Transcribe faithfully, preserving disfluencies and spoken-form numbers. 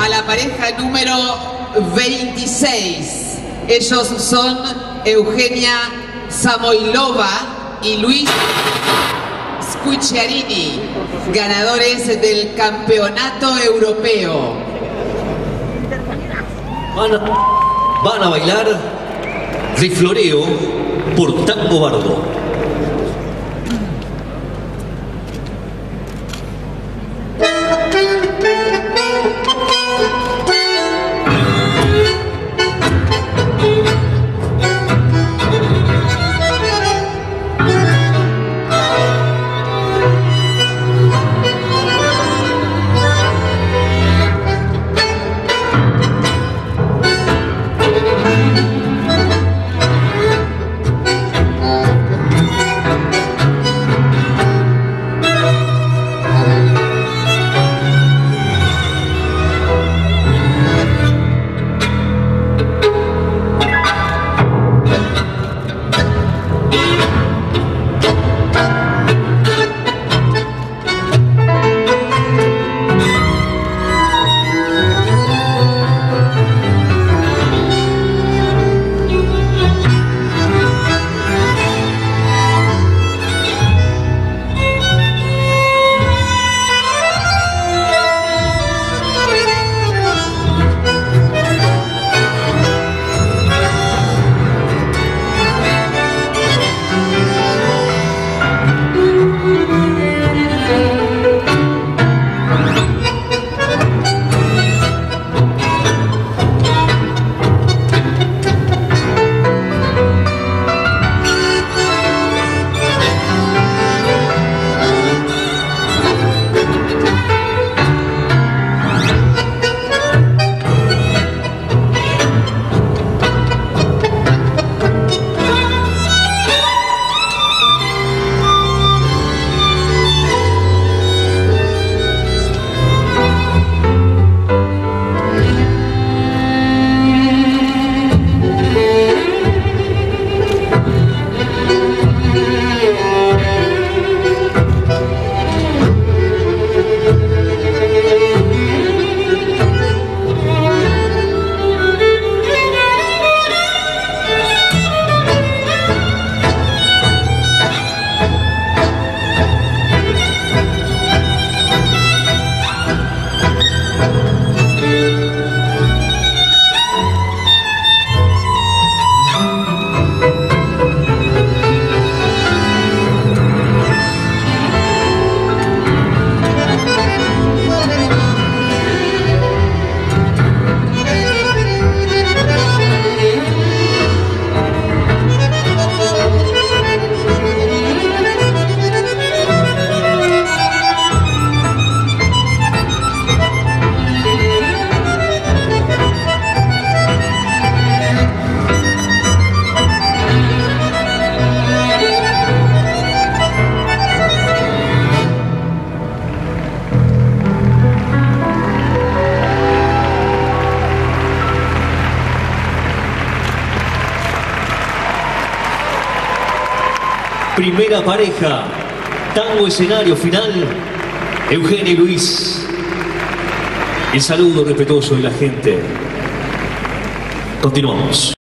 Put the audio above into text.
a la pareja número veintiséis. Ellos son Eugenia Samoilova y Luis Squicciarini, ganadores del campeonato europeo. Van a, van a bailar de floreo por Tango Bardo. Primera pareja, tango escenario final, Eugenia y Luis. El saludo respetuoso de la gente. Continuamos.